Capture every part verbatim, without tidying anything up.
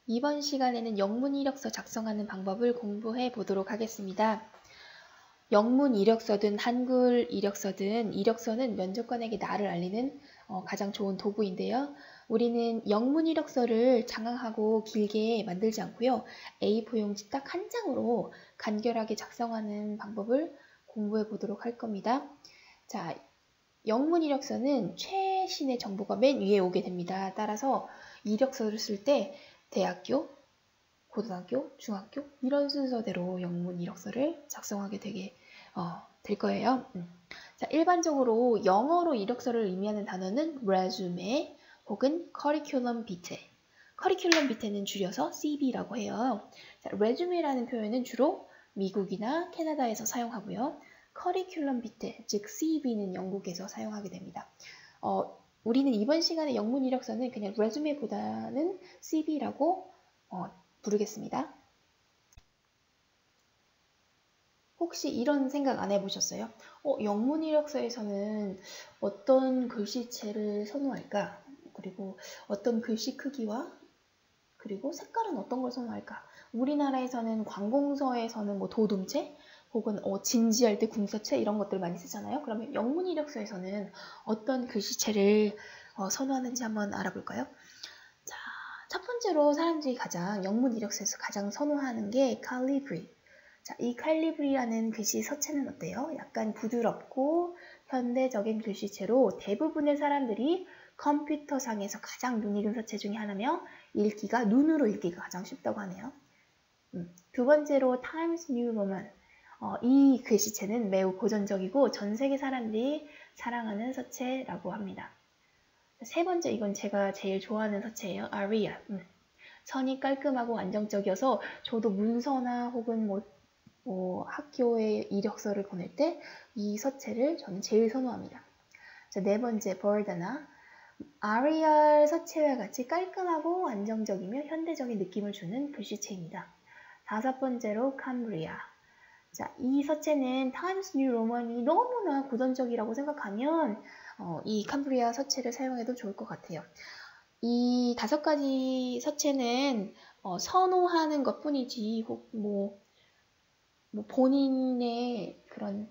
이번 시간에는 영문 이력서 작성하는 방법을 공부해 보도록 하겠습니다. 영문 이력서든 한글 이력서든 이력서는 면접관에게 나를 알리는 어, 가장 좋은 도구인데요. 우리는 영문 이력서를 장황하고 길게 만들지 않고요. 에이 사 용지 딱 한 장으로 간결하게 작성하는 방법을 공부해 보도록 할 겁니다. 자, 영문 이력서는 최신의 정보가 맨 위에 오게 됩니다. 따라서 이력서를 쓸 때 대학교, 고등학교, 중학교 이런 순서대로 영문 이력서를 작성하게 되게 어, 될 거예요. 음. 자, 일반적으로 영어로 이력서를 의미하는 단어는 resume 혹은 curriculum vitae. curriculum vitae는 줄여서 씨비라고 해요. 자, resume라는 표현은 주로 미국이나 캐나다에서 사용하고요. curriculum vitae, 즉 씨비는 영국에서 사용하게 됩니다. 어, 우리는 이번 시간에 영문 이력서는 그냥 resume보다는 씨비라고 어, 부르겠습니다. 혹시 이런 생각 안 해보셨어요? 어, 영문 이력서에서는 어떤 글씨체를 선호할까? 그리고 어떤 글씨 크기와 그리고 색깔은 어떤 걸 선호할까? 우리나라에서는 관공서에서는 뭐 도둠체 혹은 어, 진지할 때 궁서체 이런 것들 많이 쓰잖아요. 그러면 영문 이력서에서는 어떤 글씨체를 어, 선호하는지 한번 알아볼까요? 자, 첫 번째로 사람들이 가장 영문 이력서에서 가장 선호하는 게 칼리브리. 자, 이 칼리브리라는 글씨 서체는 어때요? 약간 부드럽고 현대적인 글씨체로 대부분의 사람들이 컴퓨터상에서 가장 눈 익은 서체 중에 하나며 읽기가 눈으로 읽기가 가장 쉽다고 하네요. 음, 두 번째로 Times New Roman. 어, 이 글씨체는 매우 고전적이고 전 세계 사람들이 사랑하는 서체라고 합니다. 세 번째, 이건 제가 제일 좋아하는 서체예요. Aria. 음, 선이 깔끔하고 안정적이어서 저도 문서나 혹은 뭐, 뭐 학교에 이력서를 보낼 때 이 서체를 저는 제일 선호합니다. 자, 네 번째, Verdana. 아리알 서체와 같이 깔끔하고 안정적이며 현대적인 느낌을 주는 글씨체입니다. 다섯 번째로 캄브리아. 자, 이 서체는 타임스 뉴 로만이 너무나 고전적이라고 생각하면 어, 이 캄브리아 서체를 사용해도 좋을 것 같아요. 이 다섯 가지 서체는 어, 선호하는 것 뿐이지 혹 뭐, 뭐 본인의 그런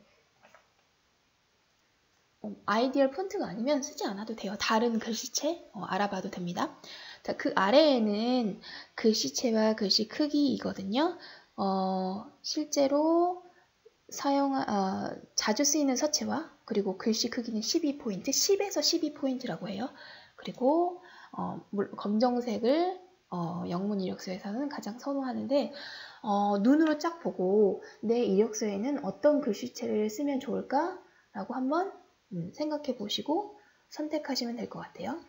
아이디얼 폰트가 아니면 쓰지 않아도 돼요. 다른 글씨체 어, 알아봐도 됩니다. 자, 그 아래에는 글씨체와 글씨 크기이거든요. 어, 실제로 사용, 어, 자주 쓰이는 서체와 그리고 글씨 크기는 십이 포인트, 십에서 십이 포인트라고 해요. 그리고 어, 검정색을 어, 영문 이력서에서는 가장 선호하는데 어, 눈으로 쫙 보고 내 이력서에는 어떤 글씨체를 쓰면 좋을까? 라고 한번 음, 생각해 보시고 선택하시면 될 것 같아요.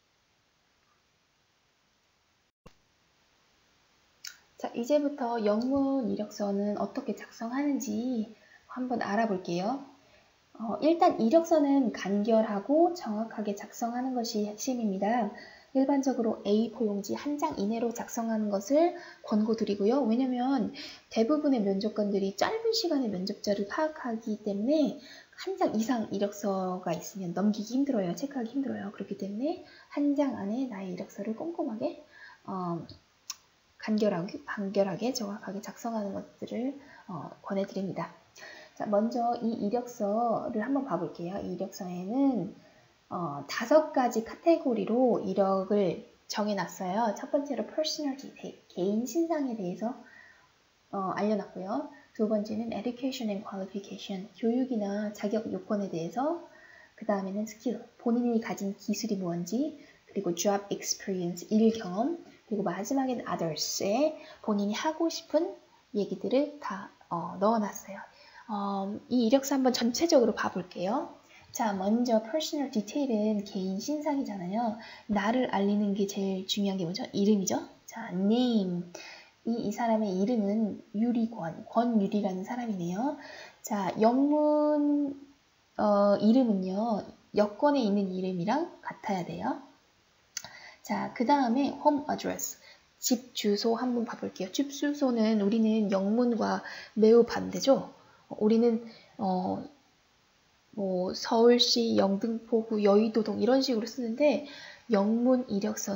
자, 이제부터 영문 이력서는 어떻게 작성하는지 한번 알아볼게요. 어, 일단 이력서는 간결하고 정확하게 작성하는 것이 핵심입니다. 일반적으로 에이 사 용지 한 장 이내로 작성하는 것을 권고드리고요. 왜냐면 대부분의 면접관들이 짧은 시간에 면접자를 파악하기 때문에 한 장 이상 이력서가 있으면 넘기기 힘들어요. 체크하기 힘들어요. 그렇기 때문에 한 장 안에 나의 이력서를 꼼꼼하게 어, 간결하게, 간결하게 정확하게 작성하는 것들을 어, 권해드립니다. 자, 먼저 이 이력서를 한번 봐볼게요. 이 이력서에는 어, 다섯 가지 카테고리로 이력을 정해놨어요. 첫 번째로 personal detail, 개인 신상에 대해서 어, 알려놨고요. 두 번째는 education and qualification, 교육이나 자격 요건에 대해서. 그 다음에는 skill, 본인이 가진 기술이 뭔지, 그리고 job experience, 일 경험, 그리고 마지막에는 others에 본인이 하고 싶은 얘기들을 다 어, 넣어놨어요. 어, 이 이력서 한번 전체적으로 봐볼게요. 자, 먼저 personal detail은 개인 신상이잖아요. 나를 알리는 게 제일 중요한 게 뭐죠? 이름이죠? 자, name. 이, 이 사람의 이름은 유리권, 권유리라는 사람이네요. 자, 영문 어, 이름은요, 여권에 있는 이름이랑 같아야 돼요. 자, 그 다음에 home address, 집 주소 한번 봐볼게요. 집 주소는 우리는 영문과 매우 반대죠. 우리는 어, 뭐 서울시, 영등포구, 여의도동 이런 식으로 쓰는데 영문 이력서는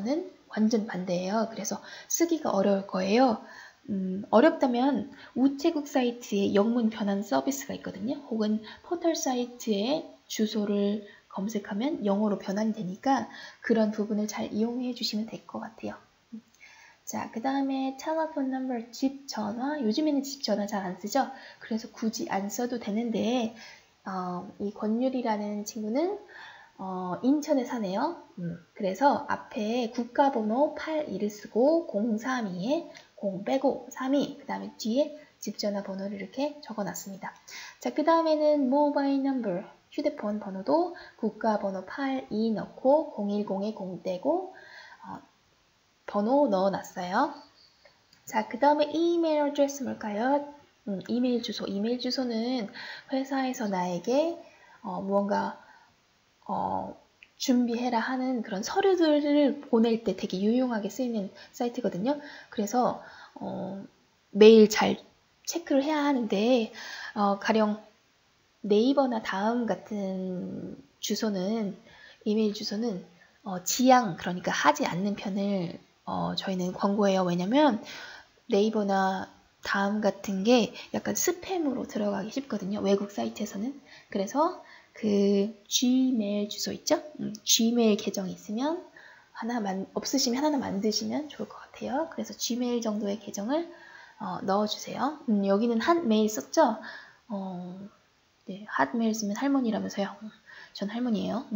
완전 반대예요. 그래서 쓰기가 어려울 거예요. 음, 어렵다면 우체국 사이트에 영문 변환 서비스가 있거든요. 혹은 포털 사이트에 주소를 검색하면 영어로 변환이 되니까 그런 부분을 잘 이용해 주시면 될 것 같아요. 자, 그 다음에 telephone number, 집 전화. 요즘에는 집 전화 잘 안 쓰죠? 그래서 굳이 안 써도 되는데 어, 이 권율이라는 친구는 어, 인천에 사네요. 음, 그래서 앞에 국가번호 팔십이를 쓰고 공삼이에 공 빼고 삼이, 그 다음에 뒤에 집전화 번호를 이렇게 적어놨습니다. 자, 그 다음에는 모바일 넘버, 휴대폰 번호도 국가번호 팔십이 넣고 공일공에 공 떼고 어, 번호 넣어놨어요. 자, 그 다음에 이메일 어드레스 뭘까요? 음, 이메일 주소. 이메일 주소는 회사에서 나에게 어, 무언가 어, 준비해라 하는 그런 서류들을 보낼 때 되게 유용하게 쓰이는 사이트거든요. 그래서 어, 매일 잘 체크를 해야 하는데 어, 가령 네이버나 다음 같은 주소는 이메일 주소는 어, 지양, 그러니까 하지 않는 편을 어, 저희는 권고해요. 왜냐면 네이버나 다음 같은 게 약간 스팸으로 들어가기 쉽거든요. 외국 사이트에서는. 그래서 그 Gmail 주소 있죠? 음, Gmail 계정이 있으면 하나만 없으시면 하나 만드시면 좋을 것 같아요. 그래서 Gmail 정도의 계정을 어, 넣어주세요. 음, 여기는 핫메일 썼죠? 어, 네, 핫메일 쓰면 할머니라면서요. 전 할머니예요.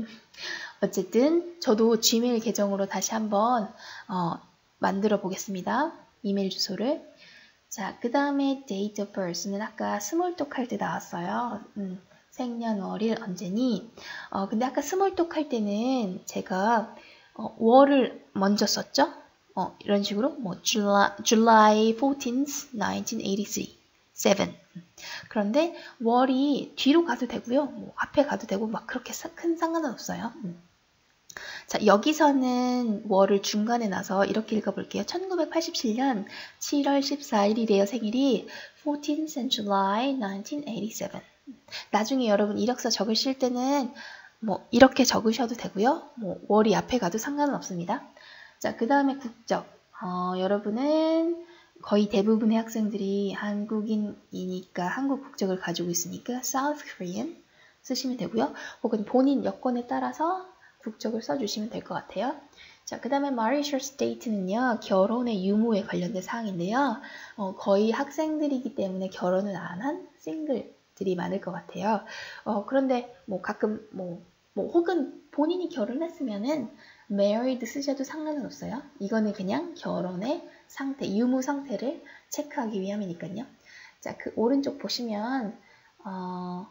어쨌든 저도 Gmail 계정으로 다시 한번 어, 만들어 보겠습니다. 이메일 주소를. 자, 그 다음에 date of birth는 아까 스몰톡 할 때 나왔어요. 음, 생년월일 언제니? 어, 근데 아까 스몰톡 할 때는 제가 어, 월을 먼저 썼죠? 어, 이런 식으로 뭐 July, July fourteenth, nineteen eighty-three, seven. 그런데 월이 뒤로 가도 되고요. 뭐 앞에 가도 되고 막 그렇게 큰 상관은 없어요. 음. 자, 여기서는 월을 중간에 놔서 이렇게 읽어볼게요. 천구백팔십칠 년 칠월 십사일이래요, 생일이. fourteenth July nineteen eighty-seven. 나중에 여러분 이력서 적으실 때는 뭐 이렇게 적으셔도 되고요. 뭐 월이 앞에 가도 상관은 없습니다. 자, 그 다음에 국적. 어, 여러분은 거의 대부분의 학생들이 한국인이니까 한국 국적을 가지고 있으니까 South Korean 쓰시면 되고요. 혹은 본인 여건에 따라서 국적을 써주시면 될 것 같아요. 자, 그 다음에 marital state는요, 결혼의 유무에 관련된 사항인데요. 어, 거의 학생들이기 때문에 결혼을 안 한 싱글들이 많을 것 같아요. 어, 그런데 뭐 가끔 뭐, 뭐 혹은 본인이 결혼했으면은 married 쓰셔도 상관은 없어요. 이거는 그냥 결혼의 상태, 유무 상태를 체크하기 위함이니까요. 자, 그 오른쪽 보시면 어,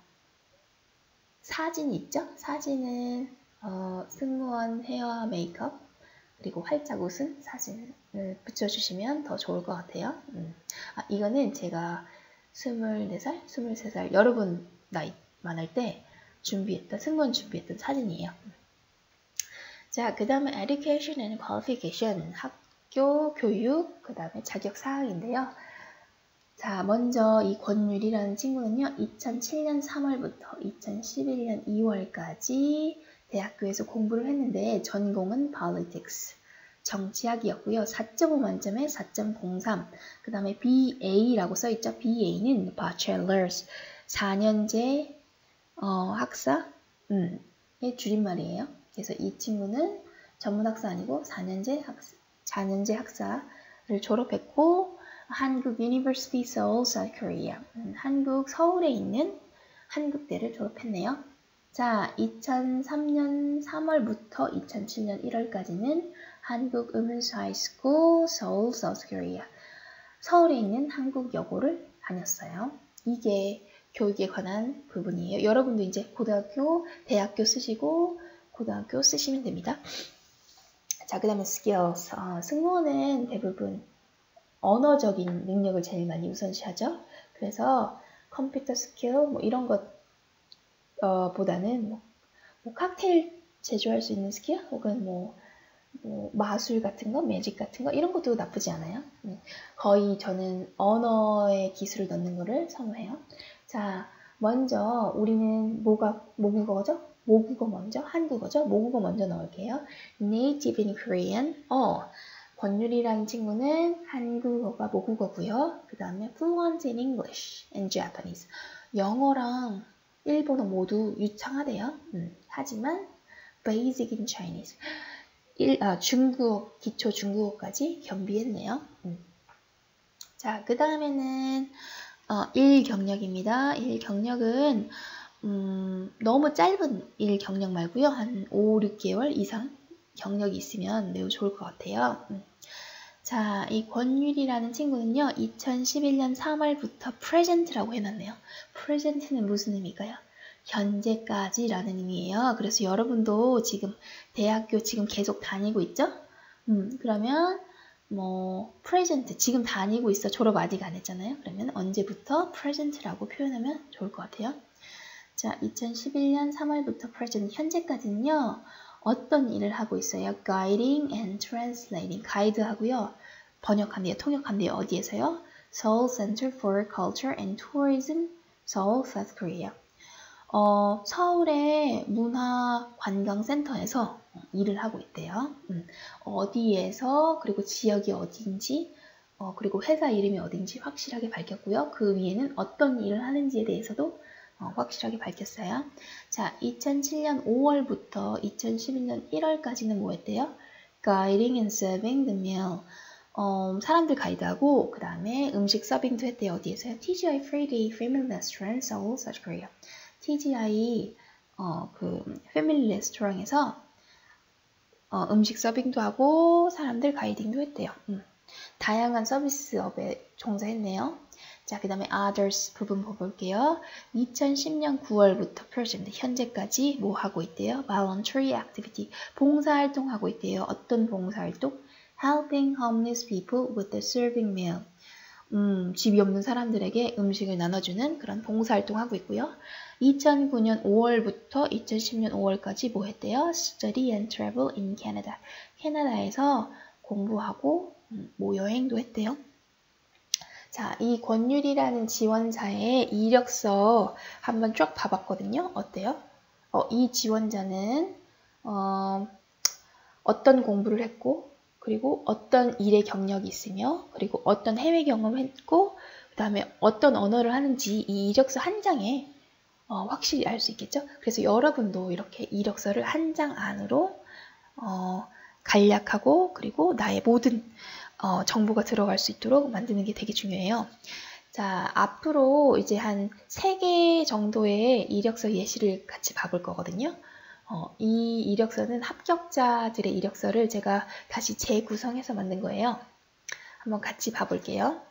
사진이 있죠? 사진은 어, 승무원 헤어 메이크업 그리고 활짝 웃은 사진을 붙여주시면 더 좋을 것 같아요. 음. 아, 이거는 제가 스물네 살, 스물세 살 여러분 나이 많을 때 준비했던 승무원 준비했던 사진이에요. 자, 그 다음에 education and qualification 학교, 교육, 그 다음에 자격 사항인데요. 자, 먼저 이 권율이라는 친구는요, 이천칠 년 삼월부터 이천십일 년 이월까지 대학교에서 공부를 했는데 전공은 politics, 정치학이었고요. 사 점 오 만점에 사 점 공삼, 그 다음에 비에이라고 써있죠. 비에이는 bachelor's, 사 년제 어, 학사, 음, 의 줄임말이에요. 그래서 이 친구는 전문학사 아니고 사 년제 학사, 사 년제 학사를 졸업했고 한국 University Seoul, South Korea. 음, 한국 서울에 있는 한국대를 졸업했네요. 자, 이천삼 년 삼월부터 이천칠 년 일월까지는 한국 Women's High School, Seoul, South Korea. 서울에 있는 한국여고를 다녔어요. 이게 교육에 관한 부분이에요. 여러분도 이제 고등학교, 대학교 쓰시고 고등학교 쓰시면 됩니다. 자, 그 다음에 skills. 어, 승무원은 대부분 언어적인 능력을 제일 많이 우선시하죠. 그래서 컴퓨터 스킬 뭐 이런 것 어, 보다는 뭐, 뭐 칵테일 제조할 수 있는 스킬 혹은 뭐, 뭐 마술 같은 거, 매직 같은 거 이런 것도 나쁘지 않아요. 음, 거의 저는 언어의 기술을 넣는 거를 선호해요. 자, 먼저 우리는 뭐가 모국어죠? 모국어 먼저, 한국어죠? 모국어 먼저 넣을게요. Native in Korean. 어, 권율이라는 친구는 한국어가 모국어고요. 그 다음에 fluent in English and Japanese. 영어랑 일본어 모두 유창하대요. 음, 하지만 basic in Chinese. 일, 아, 중국어, 기초 중국어까지 겸비했네요. 음. 자, 그 다음에는 어, 일 경력입니다. 일 경력은 음, 너무 짧은 일 경력 말고요. 한 오, 육 개월 이상 경력이 있으면 매우 좋을 것 같아요. 음. 자, 이 권율이라는 친구는요. 이천십일 년 삼월부터 present라고 해놨네요. present는 무슨 의미일까요? 현재까지라는 의미예요. 그래서 여러분도 지금 대학교 지금 계속 다니고 있죠? 음, 그러면 뭐 present 지금 다니고 있어. 졸업 아직 안 했잖아요. 그러면 언제부터 present라고 표현하면 좋을 것 같아요. 자, 이천십일 년 삼월부터 present 현재까지는요. 어떤 일을 하고 있어요? Guiding and translating. 가이드하고요. 번역한대요. 통역한대요. 어디에서요? Seoul Center for Culture and Tourism, Seoul, South Korea. 어, 서울의 문화관광센터에서 일을 하고 있대요. 음, 어디에서 그리고 지역이 어딘지 어, 그리고 회사 이름이 어딘지 확실하게 밝혔고요. 그 위에는 어떤 일을 하는지에 대해서도 어, 확실하게 밝혔어요. 자, 이천칠 년 오월부터 이천십일 년 일월까지는 뭐 했대요? Guiding and serving the meal. 어, 사람들 가이드하고 그 다음에 음식 서빙도 했대요. 어디에서요? 티지아이 Friday Family Restaurant, Seoul, South Korea. 티지아이 어, 그 패밀리 레스토랑에서 어, 음식 서빙도 하고 사람들 가이딩도 했대요. 음. 다양한 서비스업에 종사했네요. 자, 그 다음에 others 부분 볼게요. 이천십 년 구월부터 present 현재까지 뭐 하고 있대요? voluntary activity 봉사활동 하고 있대요. 어떤 봉사활동? helping homeless people with the serving meal. 음, 집이 없는 사람들에게 음식을 나눠주는 그런 봉사활동 하고 있고요. 이천구 년 오월부터 이천십 년 오월까지 뭐 했대요? Study and travel in Canada. 캐나다에서 공부하고 음, 뭐 여행도 했대요. 자, 이 권율이라는 지원자의 이력서 한번 쫙 봐봤거든요. 어때요? 어, 이 지원자는 어, 어떤 공부를 했고 그리고 어떤 일의 경력이 있으며 그리고 어떤 해외 경험을 했고 그 다음에 어떤 언어를 하는지 이 이력서 한 장에 어, 확실히 알 수 있겠죠? 그래서 여러분도 이렇게 이력서를 한 장 안으로 어, 간략하고 그리고 나의 모든 어, 정보가 들어갈 수 있도록 만드는 게 되게 중요해요. 자, 앞으로 이제 한 세 개 정도의 이력서 예시를 같이 봐볼 거거든요. 어, 이 이력서는 합격자들의 이력서를 제가 다시 재구성해서 만든 거예요. 한번 같이 봐볼게요.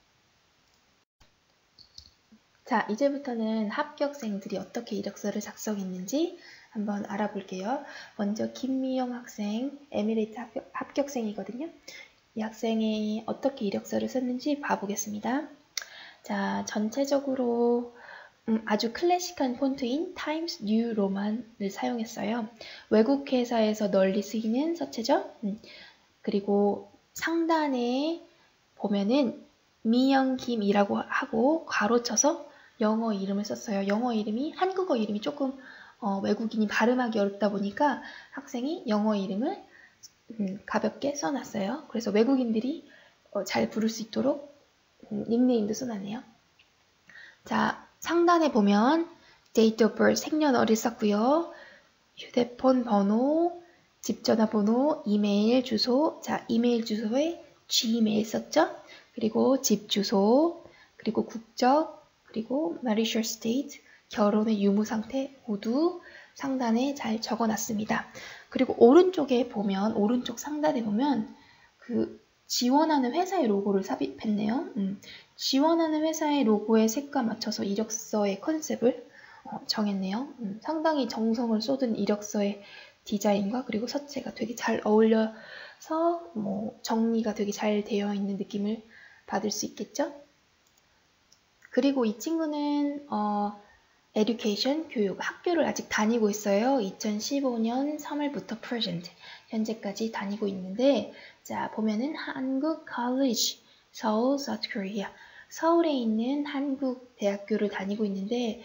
자, 이제부터는 합격생들이 어떻게 이력서를 작성했는지 한번 알아볼게요. 먼저 김미영 학생, 에미레이트 합격, 합격생이거든요. 이 학생이 어떻게 이력서를 썼는지 봐보겠습니다. 자, 전체적으로 음, 아주 클래식한 폰트인 Times New Roman을 사용했어요. 외국 회사에서 널리 쓰이는 서체죠. 음, 그리고 상단에 보면은 미영김이라고 하고 가로쳐서 영어 이름을 썼어요. 영어 이름이 한국어 이름이 조금 어, 외국인이 발음하기 어렵다 보니까 학생이 영어 이름을 음, 가볍게 써놨어요. 그래서 외국인들이 어, 잘 부를 수 있도록 음, 닉네임도 써놨네요. 자, 상단에 보면 date of birth 생년월일 썼고요. 휴대폰 번호, 집전화번호, 이메일 주소. 자, 이메일 주소에 Gmail 썼죠. 그리고 집 주소, 그리고 국적, 그리고 marital state, 결혼의 유무 상태 모두 상단에 잘 적어놨습니다. 그리고 오른쪽에 보면, 오른쪽 상단에 보면 그 지원하는 회사의 로고를 삽입했네요. 음, 지원하는 회사의 로고의 색과 맞춰서 이력서의 컨셉을 어, 정했네요. 음, 상당히 정성을 쏟은 이력서의 디자인과 그리고 서체가 되게 잘 어울려서 뭐 정리가 되게 잘 되어 있는 느낌을 받을 수 있겠죠? 그리고 이 친구는 어, education, 교육, 학교를 아직 다니고 있어요. 이천십오 년 삼월부터 present, 현재까지 다니고 있는데 자, 보면은 한국 college, 서울, South Korea, 서울에 있는 한국 대학교를 다니고 있는데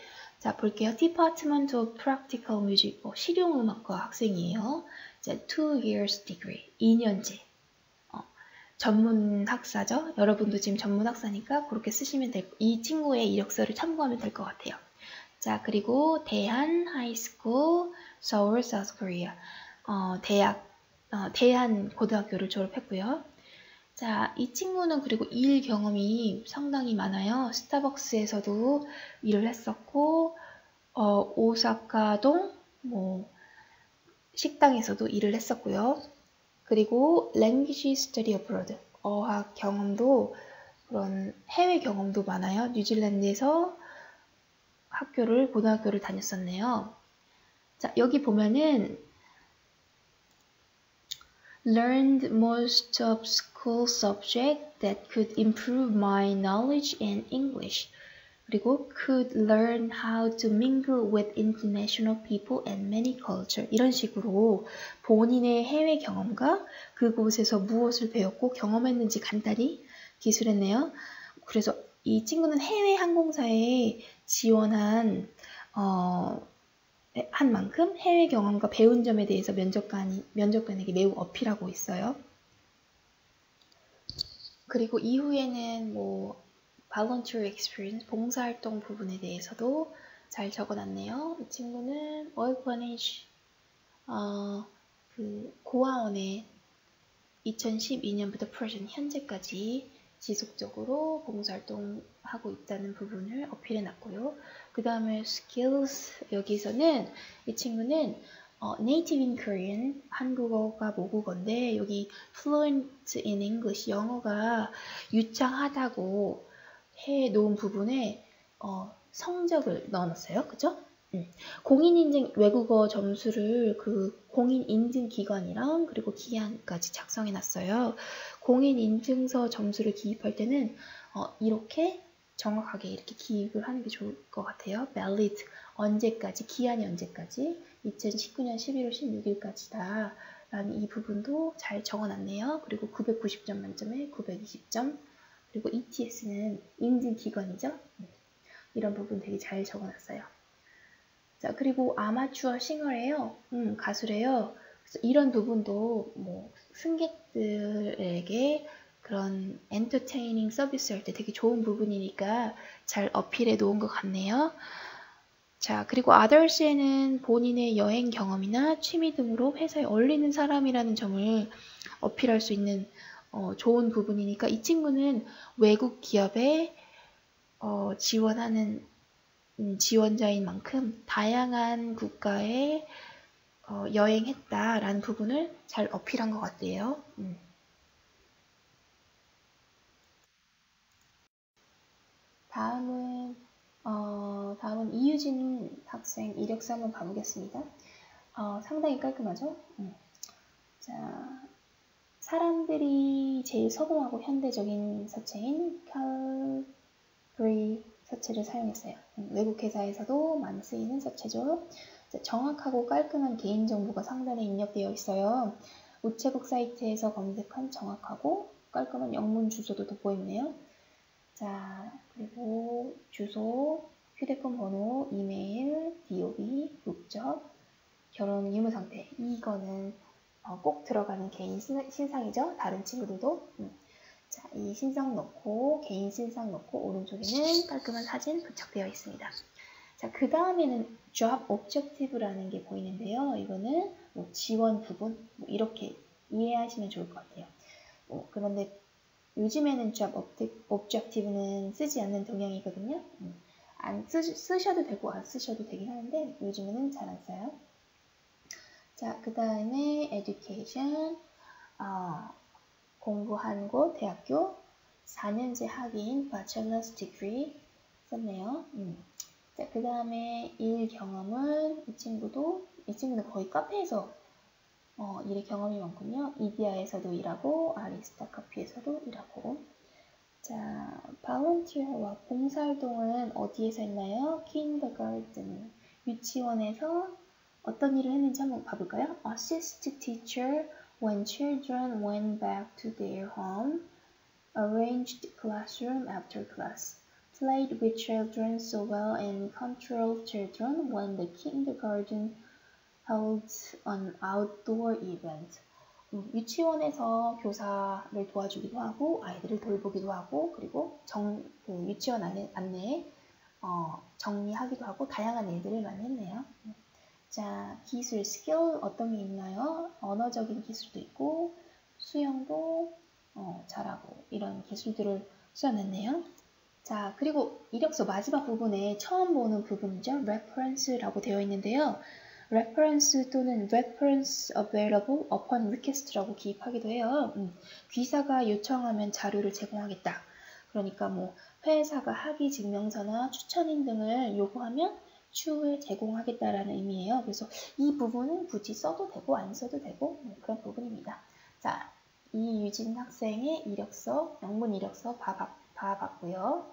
자, 볼게요. Department of Practical Music, 어, 실용음악과 학생이에요. 자, two years degree, 이 년제. 어, 전문 학사죠. 여러분도 지금 전문 학사니까 그렇게 쓰시면 될, 이 친구의 이력서를 참고하면 될 것 같아요. 자, 그리고 대한 하이스쿨, 서울, South Korea. 어, 대학, 어, 대한 고등학교를 졸업했고요. 자, 이 친구는 그리고 일 경험이 상당히 많아요. 스타벅스에서도 일을 했었고, 어, 오사카동, 뭐, 식당에서도 일을 했었고요. 그리고 Language Study Abroad, 어학 경험도, 그런 해외 경험도 많아요. 뉴질랜드에서 학교를, 고등학교를 다녔었네요. 자, 여기 보면은 learned most of school subjects that could improve my knowledge in English. 그리고 could learn how to mingle with international people and many cultures. 이런 식으로 본인의 해외 경험과 그곳에서 무엇을 배웠고 경험했는지 간단히 기술했네요. 그래서 이 친구는 해외 항공사에 지원한 어, 한 만큼 해외 경험과 배운 점에 대해서 면접관이, 면접관에게 매우 어필하고 있어요. 그리고 이후에는 뭐 volunteer experience, 봉사활동 부분에 대해서도 잘 적어놨네요. 이 친구는 orphanage, 어, 그 고아원에 이천십이 년부터 present 현재까지 지속적으로 봉사활동하고 있다는 부분을 어필해놨고요. 그 다음에 skills, 여기서는 이 친구는 어, native in Korean, 한국어가 모국어인데 여기 fluent in English, 영어가 유창하다고 해놓은 부분에 어, 성적을 넣어놨어요. 그죠? 음. 공인인증 외국어 점수를 그 공인인증기관이랑 그리고 기한까지 작성해놨어요. 공인인증서 점수를 기입할 때는 어, 이렇게 정확하게 이렇게 기입을 하는 게 좋을 것 같아요. valid, 언제까지, 기한이 언제까지, 이천십구 년 십일월 십육일까지다 라는 이 부분도 잘 적어놨네요. 그리고 구백구십 점 만점에 구백이십 점, 그리고 이티에스는 인증기관이죠. 이런 부분 되게 잘 적어놨어요. 자, 그리고 아마추어 싱어래요. 음, 가수래요. 그래서 이런 부분도 뭐 승객들에게 그런 엔터테이닝 서비스 할 때 되게 좋은 부분이니까 잘 어필해 놓은 것 같네요. 자, 그리고 others에는 본인의 여행 경험이나 취미 등으로 회사에 어울리는 사람이라는 점을 어필할 수 있는 어, 좋은 부분이니까 이 친구는 외국 기업에 어, 지원하는 음, 지원자인 만큼 다양한 국가에 어, 여행했다라는 부분을 잘 어필한 것 같아요. 음. 다음은 어, 다음은 이유진 학생 이력서 한번 봐보겠습니다. 어, 상당히 깔끔하죠? 음. 자, 사람들이 제일 서름하고 현대적인 서체인 칼브리 서체를 사용했어요. 음, 외국 회사에서도 많이 쓰이는 서체죠. 정확하고 깔끔한 개인정보가 상단에 입력되어 있어요. 우체국 사이트에서 검색한 정확하고 깔끔한 영문 주소도 돋보이네요. 자, 그리고 주소, 휴대폰 번호, 이메일, 디오비, 국적, 결혼 유무 상태. 이거는 어, 꼭 들어가는 개인 신상이죠. 다른 친구들도. 음. 자, 이 신상 넣고, 개인 신상 넣고, 오른쪽에는 깔끔한 사진 부착되어 있습니다. 자, 그 다음에는 job objective라는 게 보이는데요. 이거는 뭐 지원 부분, 뭐 이렇게 이해하시면 좋을 것 같아요. 뭐 그런데 요즘에는 job objective는 쓰지 않는 동향이거든요. 음, 안 쓰, 쓰셔도 되고 안 쓰셔도 되긴 하는데 요즘에는 잘 안 써요. 자, 그 다음에 education, 어, 공부한 곳, 대학교, 사 년제 학위인 bachelor's degree 썼네요. 음. 자, 그 다음에 일 경험은 이 친구도, 이 친구는 거의 카페에서 어, 일의 경험이 많군요. 이디아에서도 일하고, 아리스타 커피에서도 일하고. 자, volunteer와 봉사활동은 어디에서 했나요? kindergarten, 유치원에서 어떤 일을 했는지 한번 봐볼까요? Assist teacher when children went back to their home, arranged classroom after class. played with children so well and controlled children when the kindergarten held an outdoor event. 음, 유치원에서 교사를 도와주기도 하고 아이들을 돌보기도 하고 그리고 정, 그 유치원 안에, 안내에 어, 정리하기도 하고 다양한 일들을 많이 했네요. 자, 기술, 스킬 어떤 게 있나요? 언어적인 기술도 있고 수영도 어, 잘하고 이런 기술들을 써냈네요. 자, 그리고 이력서 마지막 부분에 처음 보는 부분이죠. reference라고 되어 있는데요. reference 또는 reference available upon request라고 기입하기도 해요. 음, 귀사가 요청하면 자료를 제공하겠다. 그러니까 뭐 회사가 학위 증명서나 추천인 등을 요구하면 추후에 제공하겠다라는 의미예요. 그래서 이 부분은 굳이 써도 되고 안 써도 되고 뭐 그런 부분입니다. 자, 이유진 학생의 이력서, 영문 이력서 봐봤, 봐봤고요.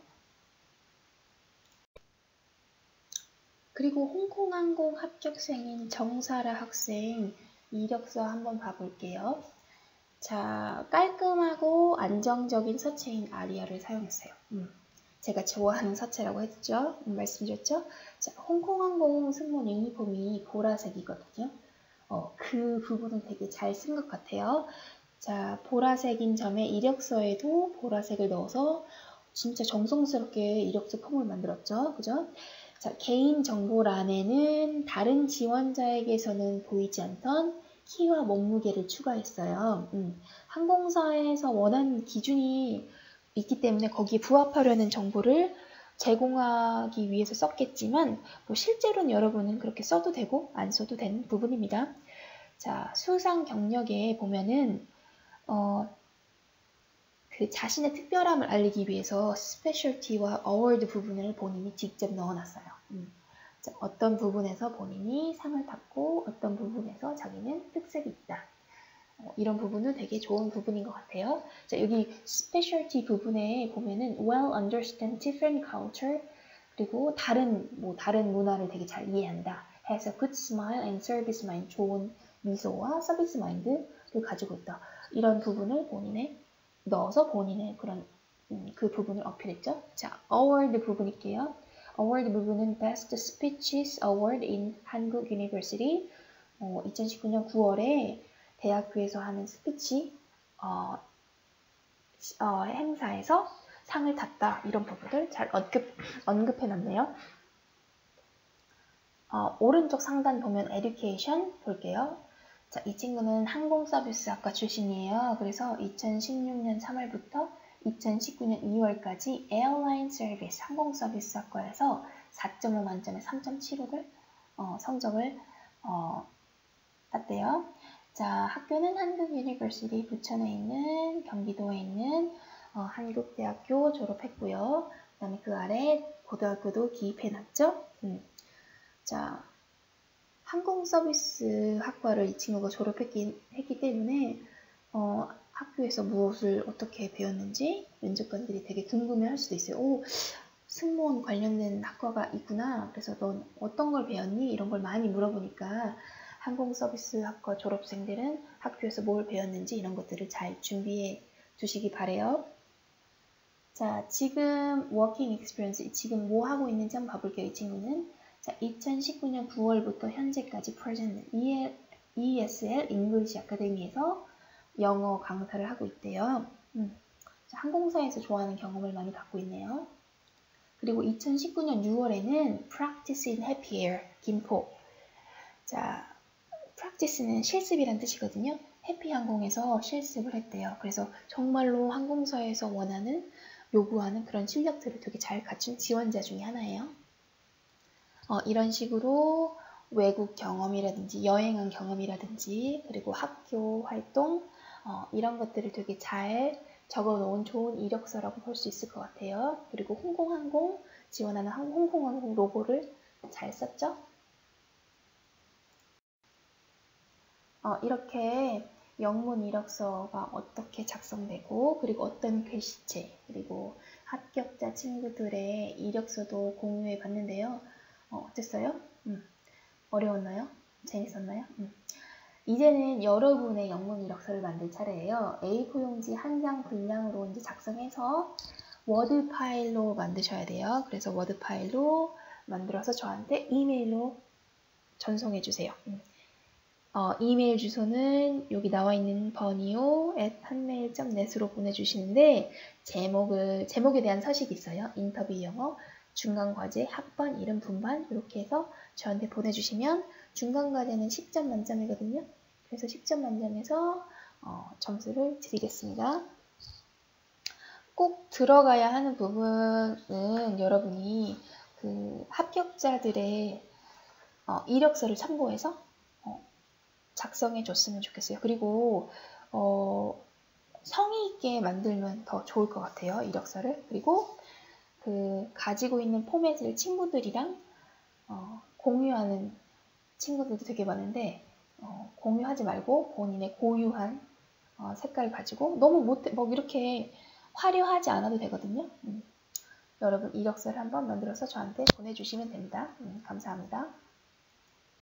그리고 홍콩항공 합격생인 정사라 학생 이력서 한번 봐볼게요. 자, 깔끔하고 안정적인 서체인 아리아를 사용했어요. 음, 제가 좋아하는 서체라고 했죠? 음, 말씀드렸죠? 자, 홍콩항공 승무원 유니폼이 보라색이거든요. 어, 그 부분은 되게 잘 쓴 것 같아요. 자, 보라색인 점에 이력서에도 보라색을 넣어서 진짜 정성스럽게 이력서 폼을 만들었죠. 그죠? 자, 개인정보란에는 다른 지원자에게서는 보이지 않던 키와 몸무게를 추가했어요. 음, 항공사에서 원하는 기준이 있기 때문에 거기에 부합하려는 정보를 제공하기 위해서 썼겠지만 뭐 실제로는 여러분은 그렇게 써도 되고 안 써도 되는 부분입니다. 자, 수상 경력에 보면은 어, 그 자신의 특별함을 알리기 위해서 스페셜티와 어워드 부분을 본인이 직접 넣어놨어요. 음. 자, 어떤 부분에서 본인이 상을 탔고 어떤 부분에서 자기는 특색이 있다. 어, 이런 부분은 되게 좋은 부분인 것 같아요. 자, 여기 스페셜티 부분에 보면은 well understand different culture 그리고 다른 뭐 다른 문화를 되게 잘 이해한다. has a good smile and service mind 좋은 미소와 서비스 마인드를 가지고 있다. 이런 부분을 본인의 넣어서 본인의 그런 음, 그 부분을 어필했죠. 자, award 부분일게요. award 부분은 Best Speeches Award in 한국 University 어, 이천십구 년 구월에 대학교에서 하는 스피치 어, 어, 행사에서 상을 탔다. 이런 부분을 잘 언급, 언급해놨네요. 어, 오른쪽 상단 보면 Education 볼게요. 자, 이 친구는 항공서비스학과 출신이에요. 그래서 이천십육 년 삼월부터 이천십구 년 이월까지 Airline Service 항공서비스학과에서 사 점 오 만점에 삼 점 칠오를 어, 성적을 어, 땄대요. 자, 학교는 한국 유니버시티 부천에 있는 경기도에 있는 어, 한국대학교 졸업했고요. 그 다음에 그 아래 고등학교도 기입해놨죠. 음. 자, 항공서비스 학과를 이 친구가 졸업했기 했기 때문에 어, 학교에서 무엇을 어떻게 배웠는지 면접관들이 되게 궁금해할 수도 있어요. 오, 승무원 관련된 학과가 있구나. 그래서 넌 어떤 걸 배웠니? 이런 걸 많이 물어보니까 항공서비스 학과 졸업생들은 학교에서 뭘 배웠는지 이런 것들을 잘 준비해 두시기 바래요. 자, 지금 워킹 익스피리언스, 지금 뭐 하고 있는지 한번 봐볼게요. 이 친구는 자, 이천십구 년 구월부터 현재까지 present 이 에스 엘 잉글리시 아카데미에서 영어 강사를 하고 있대요. 음. 자, 항공사에서 좋아하는 경험을 많이 갖고 있네요. 그리고 이천십구 년 유월에는 Practice in Happy Air 김포. 자, practice는 실습이란 뜻이거든요. 해피항공에서 실습을 했대요. 그래서 정말로 항공사에서 원하는 요구하는 그런 실력들을 되게 잘 갖춘 지원자 중에 하나예요. 어, 이런 식으로 외국 경험이라든지 여행한 경험이라든지 그리고 학교 활동 어, 이런 것들을 되게 잘 적어놓은 좋은 이력서라고 볼 수 있을 것 같아요. 그리고 홍콩항공 지원하는 홍콩항공 로고를 잘 썼죠. 어, 이렇게 영문 이력서가 어떻게 작성되고 그리고 어떤 글씨체 그리고 합격자 친구들의 이력서도 공유해 봤는데요. 어, 어땠어요? 음, 어려웠나요? 재밌었나요? 음. 이제는 여러분의 영문 이력서를 만들 차례예요. 에이 사 용지 한 장 분량으로 이제 작성해서 워드 파일로 만드셔야 돼요. 그래서 워드 파일로 만들어서 저한테 이메일로 전송해 주세요. 어, 이메일 주소는 여기 나와 있는 버니오 앳 한메일 닷 넷으로 보내주시는데 제목을, 제목에 대한 서식이 있어요. 인터뷰 영어, 중간 과제, 학번, 이름, 분반 이렇게 해서 저한테 보내주시면 중간 과제는 십 점 만점이거든요. 그래서 십 점 만점에서 어, 점수를 드리겠습니다. 꼭 들어가야 하는 부분은 여러분이 그 합격자들의 어, 이력서를 참고해서 어, 작성해 줬으면 좋겠어요. 그리고 어, 성의 있게 만들면 더 좋을 것 같아요. 이력서를. 그리고 그 가지고 있는 포맷을 친구들이랑 어, 공유하는 친구들도 되게 많은데 어, 공유하지 말고 본인의 고유한 어, 색깔 가지고 너무 못해, 뭐 이렇게 화려하지 않아도 되거든요. 음. 여러분 이력서를 한번 만들어서 저한테 보내주시면 됩니다. 음, 감사합니다.